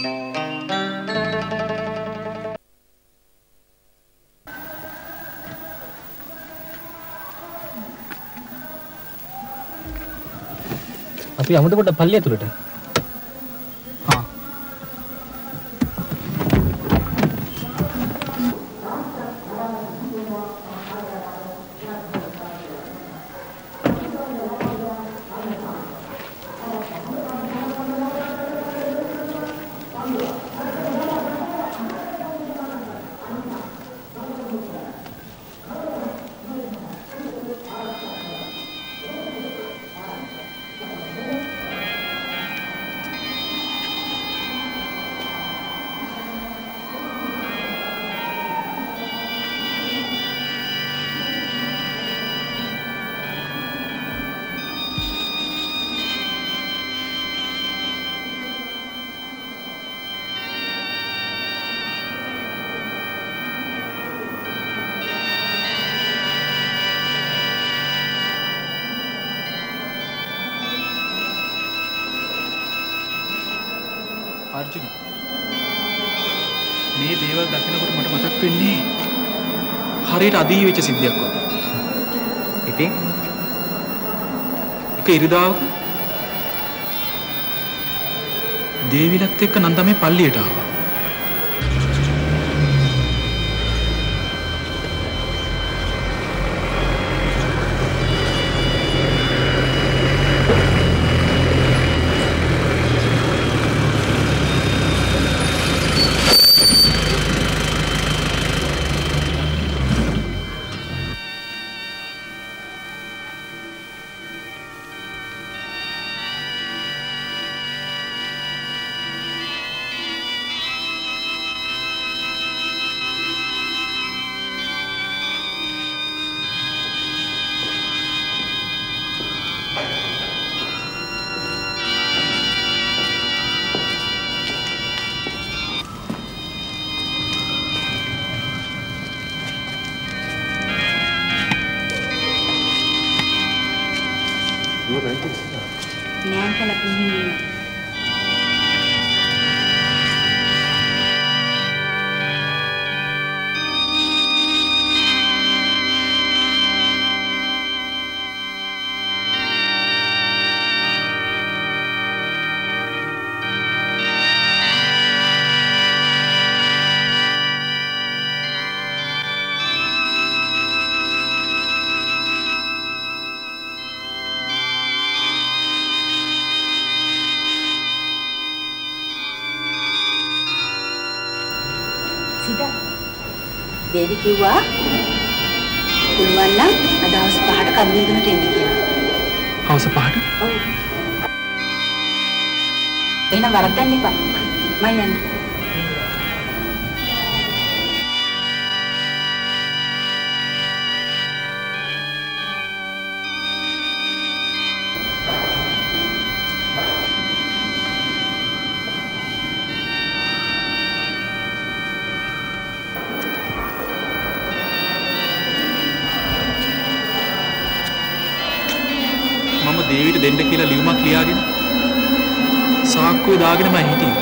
අපි අමුතු කොට පල්ලිය ඇතුළට. හා. අර්ජුන මේ දේවල් දකිනකොට මට මතක් වෙන්නේ හරියට අදී වෙච්ච සිද්ධියක් වගේ. ඉතින් එක ඉරිදාවක දේවිලත් එක්ක නන්දා මේ පල්ලියට ආවා. දේවි කිව්වා පුළුවන් නම් අද හවස 5ට කන්දින්දුනට එන්න කියලා. හවස 5ට? ඔව්. එහෙනම් වරද්දන්න එපා. මම යන්නේ. දේවිට දෙන්න කියලා ලියුමක් ලියාගෙන සාක්කුවේ දාගෙන මම හිටියේ.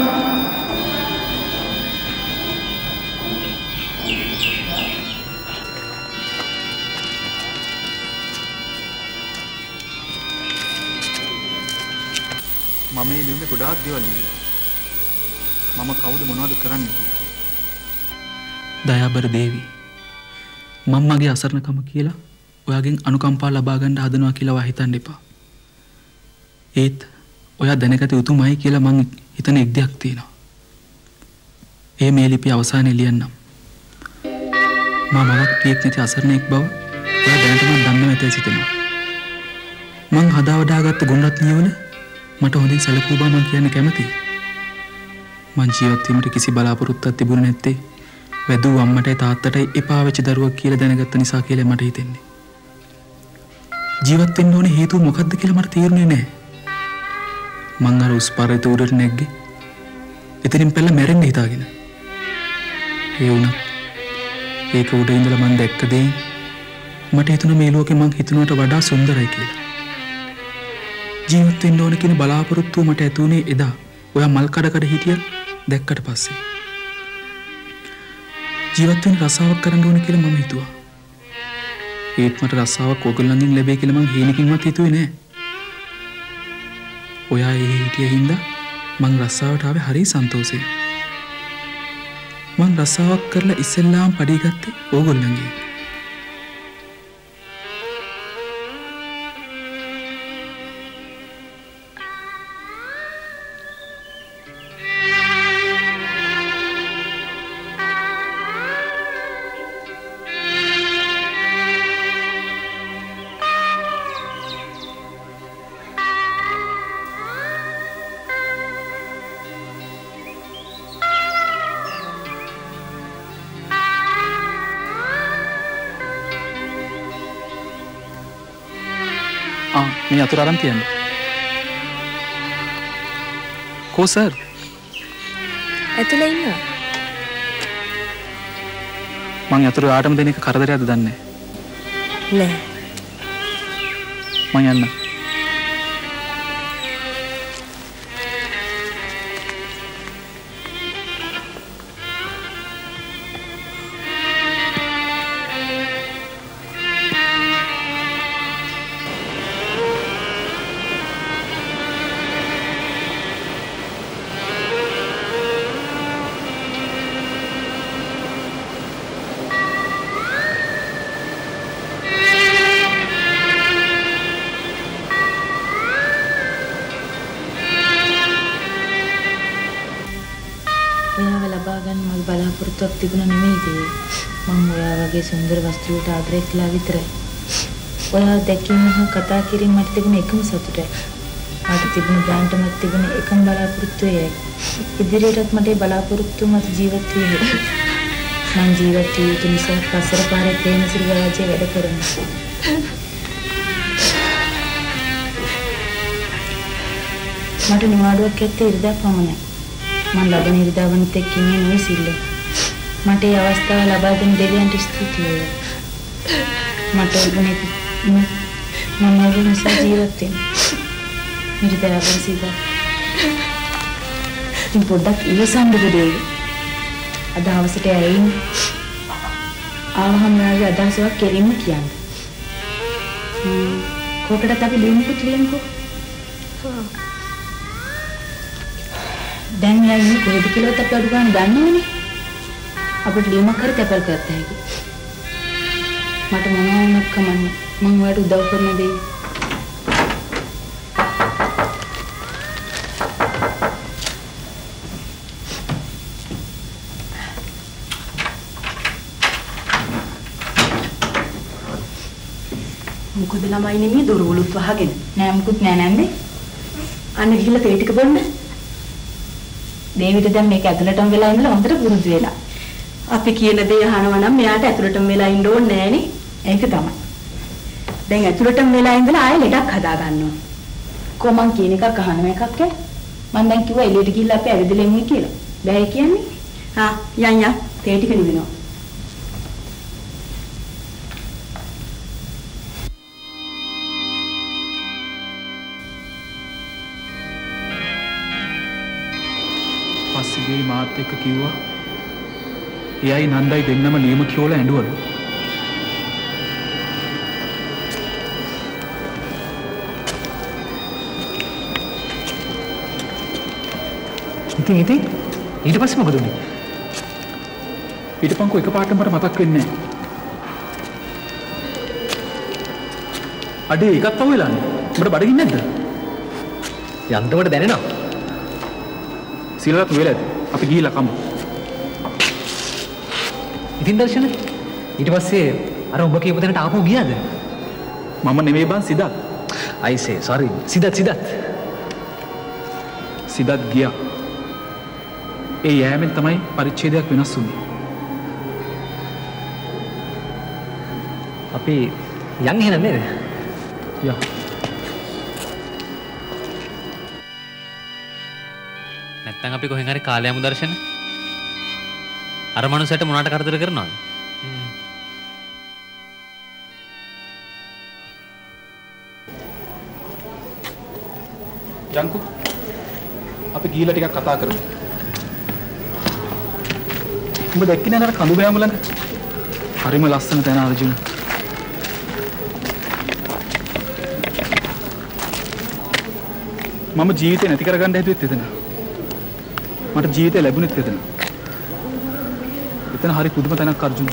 මම මේ ලියුමේ ගොඩාක් දේවල් ලියුවා. මම කවුද මොනවද කරන්නේ කියලා. දයාබර දේවි මම මගේ අසරණකම කියලා ඔයාගෙන් අනුකම්පා ලබා ගන්න හදනවා කියලා හිතන්න එපා. ඒත් ඔයා දැනගත යුතුමයි කියලා මං හිතන එක් දෙයක් තියෙනවා. ඒ මේ ලිපිය අවසානයේ ලියන්නම්. මමවත් පියෙක් නැති අසරණෙක් බව ඔයා දැනට මම දන්නව ඇතයි සිතනවා. මං හදාවදාගත්ත ගුණරත් නියවන මට හොඳින් සැලකූ බව මං කියන්න කැමතියි. මං ජීවත් වීමට කිසි බලාපොරොත්තුවක් තිබුණේ නැත්තේ වැදූ අම්මටයි තාත්තටයි එපා වෙච්ච දරුවෙක් කියලා දැනගත්ත නිසා කියලා මට හිතෙන්නේ. ජීවත් වෙන්න ඕනේ හේතුව මොකක්ද කියලා මට තේරුනේ නැහැ. මං අර උස් පරිත උඩට නැග්ගේ. එතනින් පැල්ල මැරෙන්න හිතාගෙන. ඒ වුණත් ඒක උඩ ඉඳලා මං දැක්ක දේ මට හිතුණා මේ ලෝකේ මං හිතනවට වඩා සුන්දරයි කියලා. ජීවත් වෙන්න ඕන කියන බලාපොරොත්තුව මට ඇති වුණේ එදා ඔයා මල් කඩ හිටියත් දැක්කට පස්සේ ජීවත් වෙන්න රසාවක් කරන්න ඕන කියලා මම හිතුවා. ඒත් මට රසාවක් ඔයගොල්ලන්ගෙන් ලැබෙයි කියලා මං හේනකින්වත් හිතුවේ නෑ. ඔයා ඒ හිටිය හින්දා මං රසාවට ආවේ හරි සන්තෝෂයෙන්. මං රසාවක් කරලා ඉස්සෙල්ලාම පඩි ගත්තේ ඕගොල්ලන්ගේ. මේ අතුර අරන් තියන්න. කෝ සර්? ඇතුලේ ඉන්නවා. මං අතුර ආටම දෙන එක කරදරයක්ද දන්නේ නෑ. මං යන්න. ඔයාව ලබා ගන්න මගේ බලාපොරොත්තුවක් තිබුණා නෙමෙයිද? මම ඔයා වගේ සුන්දර වස්තුවට ආදරය කළා විතරයි. ඔයාව දැකීම හා කතා කිරීම මට තිබුණ එකම සතුටයි. මට තිබුණ බ්‍රෑන්ඩ්මත් තිබුණ එකම බලාපොරොත්තුව එයයි. ඉදිරියටත් මට ඒ බලාපොරොත්තුව මත ජීවත් විය හැකියි. මං ජීවත් විය යුතු නිසා පස්සර පාරේ ප්‍රේමසිරි රාජ්‍යයේ වැඩ කරනවා. මට නිවාඩුවක් ඇත්තේ ඉරිදා පමණයි. මම ලබන ඉරිදාවන්ත් එක්ක ඉන්නේ නෙවෙයි සිල්ලේ. මට මේ අවස්ථාව ලබා දෙන දෙවියන්ට ස්තුතියි. මට උගුනේ මම ඔබ නිසා ජීවත් වෙනවා. ඉරිදා වන්සිදා. ඉතින් පොඩ්ඩක් ඉවසන්න දෙවි. අද හවසට ඇවිත් ආවහම ආවේ අදහසක් කෙලින්ම කියන්න. කොකටත් අපි ලියමුකෝ. දැන් යා ඉන්නේ කොහෙද කියලාත් අපි අඩු ගන්න දන්නවනේ. අපිට ලියුමක් හරි තැපල් කරත හැකි. මට මොනවාක් කමන්නේ. මම ඔයාලට උදව් කරන දෙයි. මොකද ළමයි නෙමෙයි දොරවලුත් වහගෙන. නෑ මුකුත් නෑ නැන්දේ. අන්න ගිහිල්ලා තේ ටික බොන්න. දේවිට දැන් මේක ඇතුළටම වෙලා ඉන්නලා හොඳට පුරුදු වෙලා. අපි කියන දේ අහනවා නම් මෙයාට ඇතුළටම වෙලා ඉන්න ඕනේ නෑනේ. ඒක තමයි. දැන් ඇතුළටම වෙලා ඉඳලා ආයෙ ලෙඩක් හදා ගන්නවා. කොහොමන් කියන එකක් අහනව එකක් ඈ. මම දැන් කිව්වා එළියට ගිහිල්ලා අපි ඇවිදලා ඉන්නේ කියලා. බෑ කියන්නේ. යන් තේ ටික නිවෙනවා. පස්සේ මාත් එක්ක කිව්වා එයයි නන්දයි දෙන්නම නියම කියෝලා ඇඬුවලු. ඉතින් ඊට පස්සේ මොකද උනේ? ඊට පන්කෝ එකපාරටම මට මතක් වෙන්නේ නැහැ. අඩේ එකක් තව වෙලානේ. උඹට බඩගින්නේ නැද්ද? යන්තමට දැනෙනවා. සිලවත් වෙලාද? අපි ගිහිල්ලා කමු. ඉතින් දර්ශන ඊට පස්සේ අර ඔබ කියපු තැනට ආපහු ගියාද? මම නෙමෙයි බං සිදත්. I say sorry. සිදත්. සිදත් ගියා. ඒ යෑමෙන් තමයි පරිච්ඡේදයක් වෙනස් වුනේ. අපි යන් එහෙනම් නේද? යා. නැත්තම් අපි කොහෙන් හරි කාලය යමු දර්ශන. අර මනුස්සයට මොනවට කරදර කරනවද? ජංකු අපි ගිහලා ටිකක් කතා කරමු. උඹ දැක්කේ නේද කඳු බෑම ළඟ? හරිම ලස්සන තැන අර්ජුන. මම ජීවිතේ නැති කරගන්න හැදුවෙත් එතන. මට ජීවිතේ ලැබුණෙත් එතන. එතන හරි පුදුම තැනක් අර්ජුන.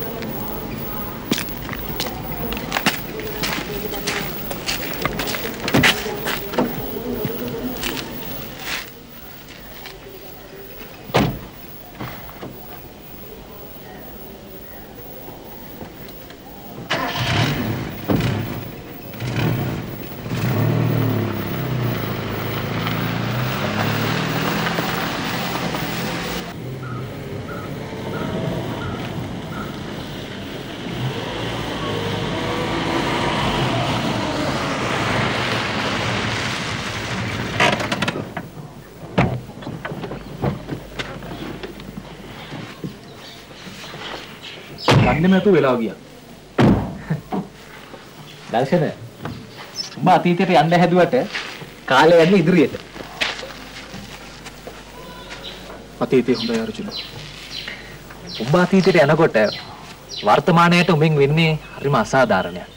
යන්නේ නැතුව වෙලා ගියා. දර්ශන උඹ අතීතයට යන්න හැදුවට කාලය යන්නේ ඉදිරියට. අතීතේ හොඳයි අර්ජුන. උඹ අතීතයට යනකොට වර්තමානයට උඹෙන් වෙන්නේ හරිම අසාධාරණයක්.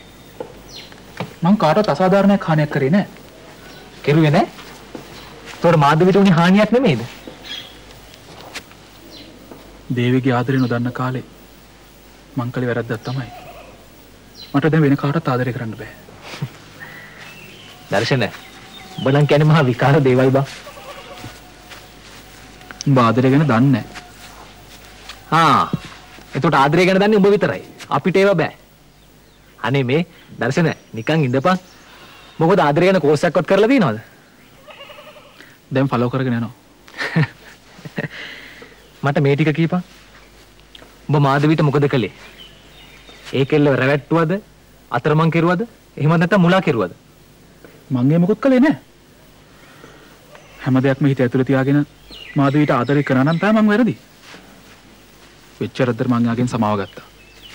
මං කාටවත් අසාධාරණයක් හානියක් කරේ නැහැ. කෙරුවේ නැහැ. ඒතකොට මාධවිට උනේ හානියක් නෙමෙයිද? දේවිගේ ආදරේ නොදන්න කාලේ මං කලේ වැරද්දක් තමයි. මට දැන් වෙන කාටවත් ආදරය කරන්න බෑ. දර්ශන උඹ නම් කියන්නේ මහා විකාර දේවල් බං. උඹ ආදරය ගැන දන්නේ නැහැ. එතකොට ආදරය ගැන දන්නේ උඹ විතරයි. අපිට ඒව බෑ. අනේ මේ දර්ශන නිකන් ඉඳපන්. මොකද ආදරය ගැන කෝස් එකක්වත් කරලා තියනවද? දැන් ෆලෝ කරගෙන යනවා. මට මේ ටික කියපන්. උඹ මාධවිට මොකද කළේ? ඒකෙල්ල රැවැට්ටුවද? අතරමං කෙරුවද? එහෙම නැත්නම් මුලා කෙරුවද? මං ඒ මොකුත් කළේ නැහැ. හැම දෙයක්ම හිත ඇතුලේ තියාගෙන මාධවිට ආදරය කරා නම් තමයි මං වැරදි. වෙච්චරද්දර මං යාගෙන් සමාව ගත්තා.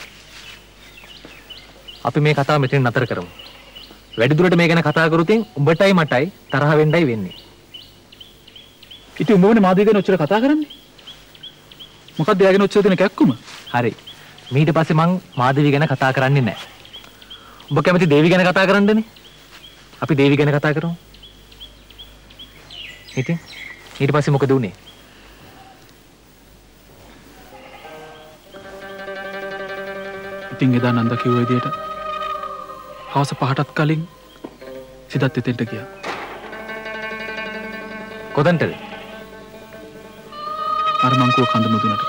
අපි මේ කතාව මෙතන නතර කරමු. වැඩිදුරට මේ ගැන කතා කරුතින් උඹටයි මටයි තරහ වෙන්නයි වෙන්නේ. ඉතින් උඹවනේ මාධවිය ගැන ඔච්චර කතා කරන්නේ? මොකක්ද එයාගෙන ඔච්චර දෙන කැක්කුම? හරි. ඊට පස්සේ මං මාධවි ගැන කතා කරන්නේ නැහැ. ඔබ කැමති දේවි ගැන කතා කරන්නනේ? අපි දේවි ගැන කතා කරමු. ඉතින් ඊට පස්සේ මොකද උනේ? ඉතින් එදා නන්ද කිව්ව විදියට හවස 5ටත් කලින් සිතත් එතෙන්ට ගියා. කොතනටද? අර මං කෝ කඳ මුදුනට.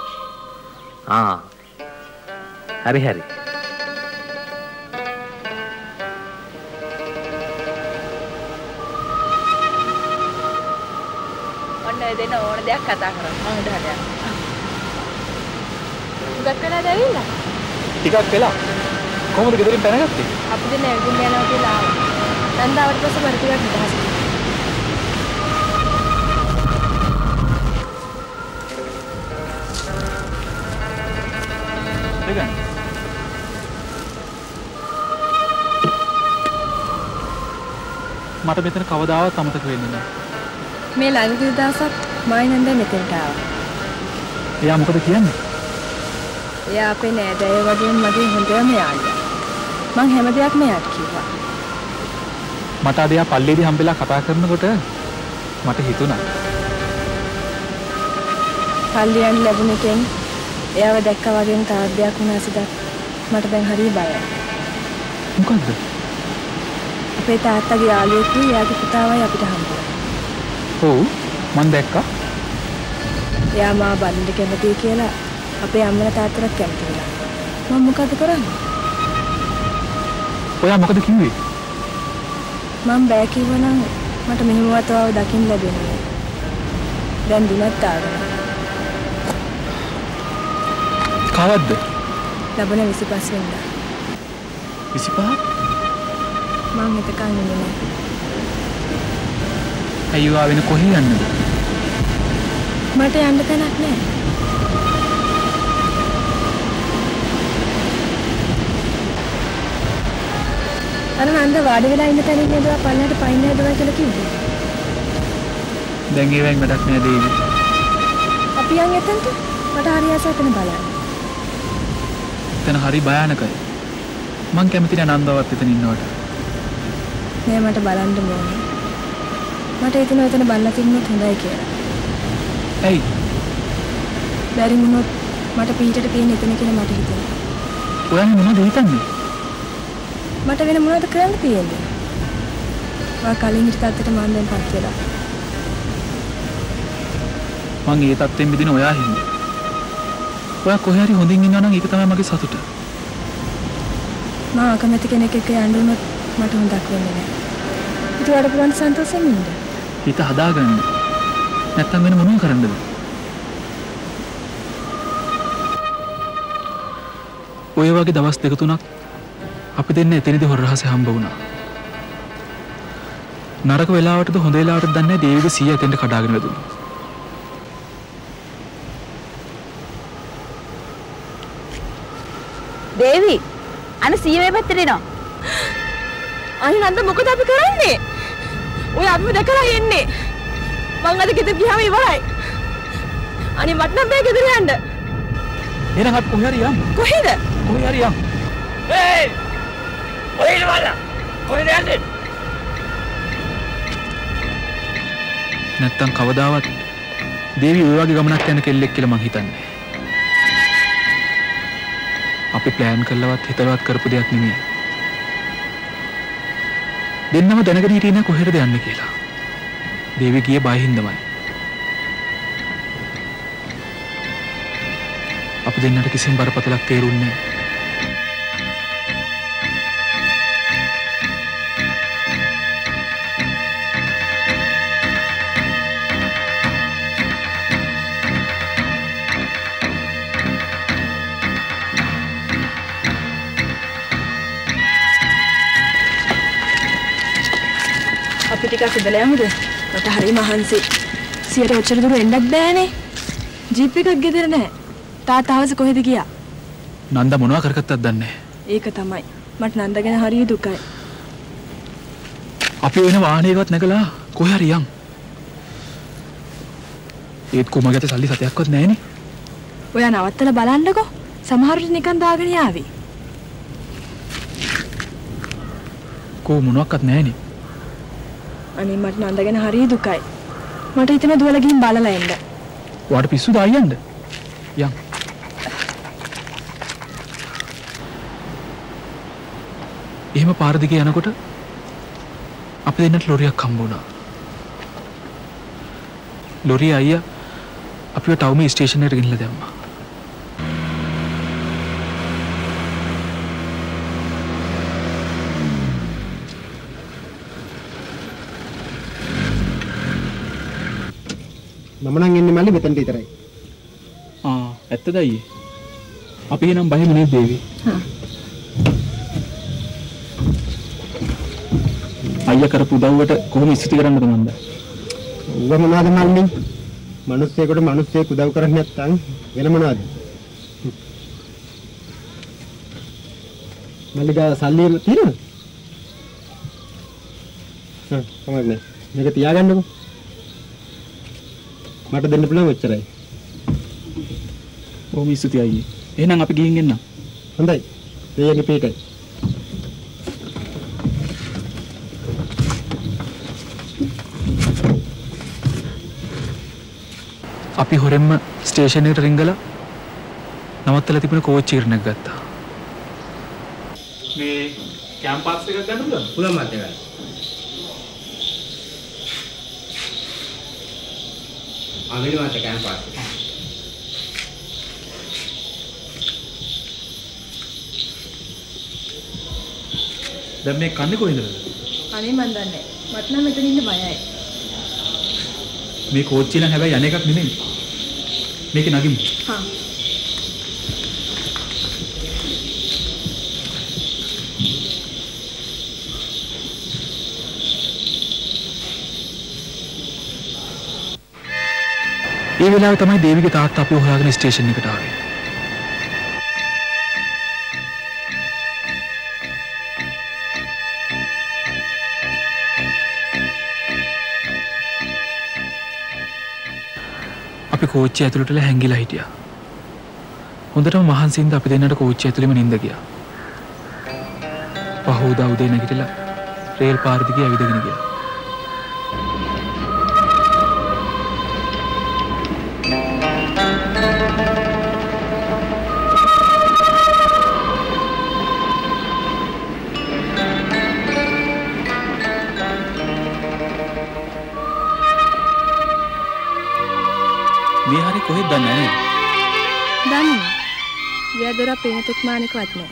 හරි හරි. ඔන්න දෙන්න ඕන දෙයක් කතා කරමු. මම උඩ හදයක්. උගත් වෙලාද ඇවිල්ලා? ටිකක් වෙලා. කොහොමද ගෙදරින් පැනගත්තේ? අපි දෙන්න ඇවිදින්න යනවා කියලා ආවා. නන්දාවට පස්සේ මට ටිකක් නිදහස් වුණා. මට මෙතන කවදාවත් අමතක වෙන්නේ නැහැ. මේ ළඟදී දවසක් මායි නන්දා මෙතනට ආවා. එයා මොකද කියන්නේ? එයා අපේ නෑදෑයෝ වගේම මගේ හොඳම යාළුවා. මං හැම දෙයක්ම එයාට කිව්වා. මට අද එයා පල්ලේදී හම්බෙලා කතා කරනකොට මට හිතුණා. පල්ලියන් ලැබුණ එකෙන් එයාව දැක්කා වගේම තවත් දෙයක් වුණා සිතත් මට දැන් හරිය බයයි. මොකද්ද? අපේ තාත්තගේ යාළුවෙක් එයාගේ පුතාවයි අපිට හම්බුණා. ඔව් මං දැක්කා. එයා මාව බඳින්න කැමතියි කියලා අපේ අම්මලා තාත්තලා කැමති වුණා. මම මොකද කරන්නේ? ඔයා මොකද කිව්වේ? මම බෑ කිව්වනම් මට මෙහෙමවත් ආව දකින්න ලැබෙන්නේ නෑ. දැන් දිනක් ආවා. කවද්ද? ලබන 25 වෙනිදා. 25? මම හිතකන් ඉන්නේ නෑ. අයියෝ ආවෙන කොහේ යන්නද? මට යන්න තැනක් නෑ. අර නන්ද වාඩි වෙලා ඉන්න තැනින් නේද පල්ලයට පයින් නේද කියලා කිව්වේ. දැන් ඒවෙන් වැඩක් නෑ දේවි. අපි යන් එතනට මට හරි ආසයි එතන බලන්න. එතන හරි භයානකයි. මං කැමති නෑ නන්දවත් එතන ඉන්නවට. නෑ මට බලන්න ඕනේ. මට හිතෙනවා එතන බලලා තිබුණොත් හොඳයි කියලා. ඇයි? බැරි වුණොත් මට පීටට තියෙන එතන කියලා මට හිතෙනවා. ඔයානේ මොනවද හිතන්නේ? මට වෙන මොනවද කරන්න තියෙන්නේ? මම කලින් හිට තත්ත්වයට මම දැන් පත් වෙලා. මං ඒ තත්ත්වෙන් මිදින ඔයා හින්දා. ඔයා කොහේ හරි හොඳින් ඉන්නවා නම් ඒක තමයි මගේ සතුට. මම අකමැති කෙනෙක් එක්ක යන්න උනොත් මට හොඳක් වෙන්නේ නැහැ. ඒක වඩා පුළුවන් සන්තෝෂෙන් ඉන්න. හිත හදාගන්න. නැත්තම් වෙන මොනව කරන්නද? ඔය වගේ දවස් දෙක තුනක් අපි දෙන්න එතනදී හොර රහසේ හම්බ වුණා. නරක වෙලාවටද හොඳ වෙලාවටද දන්නේ නැහැ දේවිගේ සීය එතෙන්ට කඩාගෙන වැදුණා. දේවි අනේ සීයේ පැත්තට එනවා. අනේ නන්ද මොකද අපි කරන්නේ? ඔය අපිව දැකලා එන්නේ. මං අද ගෙදර ගියාම ඉවරයි. අනේ මට නම් බෑ ගෙදර යන්න. එහෙනම් අපි කොහේ හරි යමු. කොහෙද? කොහේ හරි යමු. ඒ ඔය ඉවලා කොහෙද යන්නේ? නැත්තම් කවදාවත් දේවි ඔය වගේ ගමනක් යන කෙල්ලෙක් කියලා මං හිතන්නේ. අපි ප්ලෑන් කළවත් හිතලවත් කරපු දෙයක් නෙමෙයි. දෙන්නම දැනගෙන හිටියේ නෑ කොහෙද යන්නේ කියලා. දේවි ගියේ බය හින්දාමයි. අපි දෙන්නට කිසිම බරපතලක් තේරුන්නේ නෑ. අපි ටිකක් ඉඳලා යමුද? මට හරි මහන්සි. සියට ඔච්චර දුර එන්නත් බෑනේ. ජීප් එකක් ගෙදර නැහැ. තාත්තා හවස කොහෙද ගියා? නන්දා මොනවා කරගත්තද දන්නේ නෑ. ඒක තමයි. මට නන්ද ගැන හරිය දුකයි. අපි වෙන වාහනයකවත් නැගලා කොහේ හරි යන්. ඒත් කොමගට සල්ලි සතයක්වත් නැහැනේ. ඔයා නවත්තලා බලන්නකෝ. සමහර විට නිකන් දාගෙන යාවි. කො මොනවත් නැහැනේ. අනේ මට නන්ද ගැන හරිය දුකයි. මට හිතෙනවා දුවලා ගිහින් බලලා එන්න. ඔයාට පිස්සුද ආයෙන්න? යන්. එහෙම පාර දිගේ යනකොට අපි දෙන්නට ලොරියක් හම්බ වුණා. ලොරිය අයියා අපිව ටවුමේ ස්ටේෂන් එකට ගෙනල්ලා දැම්මා. මම නම් එන්නේ මල්ලි මෙතනට විතරයි. ඇත්තද අයියේ? අපි එනම් බහිමු නේද දේවි? අයියා කරපු උදව්වට කොහොම ස්තුති කරන්නද මන්ද? උඹ මොනවද මල්ලි? මිනිස්සෙකුට මිනිස්සෙක් උදව් කරන්නේ නැත්නම් වෙන මොනවද? මල්ලි ගා සල්ලි තියෙනවද? කොහොමද නේ? මේක තියාගන්නකෝ. මට දෙන්න පුළුවන් ඔච්චරයි. කොහොම ස්තුති අයියේ. එහෙනම් අපි ගිහින් එන්නම්. හොඳයි. දෙයගේ පිටයි. අපි හොරෙන්ම ස්ටේෂන් එකට රිංගලා නවත්තලා තිබුණ කෝච්චිය ඉරණක් ගත්තා. මේ කැම්පස් එකක් ගන්න පුළුවන්ද? පුළුවන් මත් එකයි. අමිල මත කැම්පස්. දැන් මේ කන්නේ කොහෙන්ද? අනේ මන් දන්නේ නැහැ. මට නම් මෙතන ඉන්න බයයි. මේ කෝච්චිය නම් හැබැයි අනේකක් නෙමෙයි. මේකේ නගිමු. හා. ඒ වෙලාවේ තමයි දේවිගේ තාත්තා අපිව හොයාගෙන ස්ටේෂන් එකට ආවේ. අපි කෝච්චිය ඇතුළටලා හැංගිලා හිටියා. හොඳටම මහන්සියෙන්ද අපි දෙන්නට කෝච්චිය ඇතුළෙම නිින්ද ගියා. පහෝදා උදේ නැගිටලා රේල් පාර දිගේ ඇවිදගෙන ගියා. මේ හරි කොහෙද දන්නේ නැහැ. දන්නේ. ගියදොර පේන තෙක් මානෙකවත් නෑ.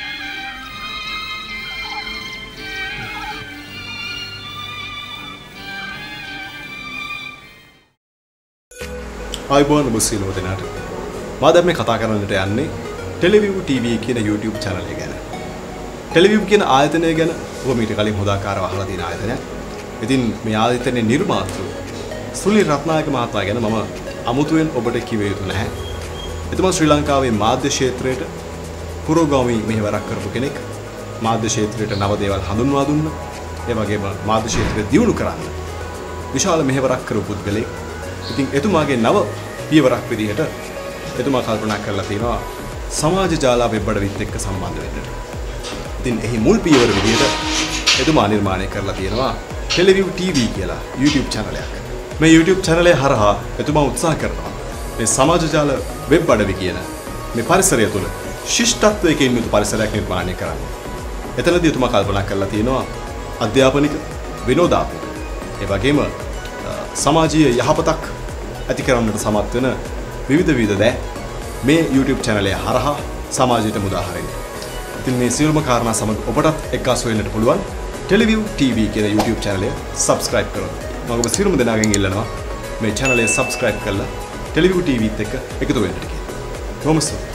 ආයුබෝවන් ඔබ සියලුම දෙනාට. මා දැන් මේ කතා කරන්නට යන්නේ ටෙලිවිව් TV කියන YouTube channel එක ගැන. ටෙලිවිව් කියන ආයතනය ගැන ඔබ මීට කලින් හොදාකාරව අහලා තියෙන ආයතනයක්. ඉතින් මේ ආයතනයේ නිර්මාතෘ සුනිල් රත්නායක මහතා ගැන මම අමුතුවෙන් ඔබට කිව යුතු නැහැ. එතුමා ශ්‍රී ලංකාවේ මාධ්‍ය ක්ෂේත්‍රයට පුරෝගාමී මෙහෙවරක් කරපු කෙනෙක්. මාධ්‍ය ක්ෂේත්‍රයට නව දේවල් හඳුන්වා දුන්නා. ඒ වගේම මාධ්‍ය ක්ෂේත්‍රය දියුණු කරන්න විශාල මෙහෙවරක් කරපු පුද්ගලෙක්. ඉතින් එතුමාගේ නව පියවරක් විදිහට එතුමා කල්පනා කරලා තියෙනවා සමාජ ජාල වෙබ් අඩවිත් එක්ක සම්බන්ධ වෙන්නට. ඉතින් එහි මුල් පියවර විදිහට එතුමා නිර්මාණය කරලා තියෙනවා ටෙලිවිව් TV කියලා YouTube channel එකක්. මේ YouTube channel එක හරහා එතුමා උත්සාහ කරනවා මේ සමාජ ජාල වෙබ් අඩවි කියන මේ පරිසරය තුළ ශිෂ්ටත්වයකින් යුතු පරිසරයක් නිර්මාණය කරන්න. එතනදී එතුමා කල්පනා කරලා තියෙනවා අධ්‍යාපනික විනෝදාත්මක ඒ වගේම සමාජීය යහපතක් ඇති කරන්නට සමත් වෙන විවිධ දෑ මේ YouTube channel එක හරහා සමාජයට මුදා හරින්න. ඉතින් මේ සියලුම කාරණා සමග ඔබටත් එක්කාසු වෙන්නට පුළුවන් ටෙලිවිව් TV කියන YouTube channel එක subscribe කරන්න. මම ඔබ සියලුම දෙනාගෙන් ඉල්ලනවා මේ channel එක subscribe කරලා ටෙලිවිව් TV ත් එක්ක එකතු වෙන්න කියලා. කොහොමද?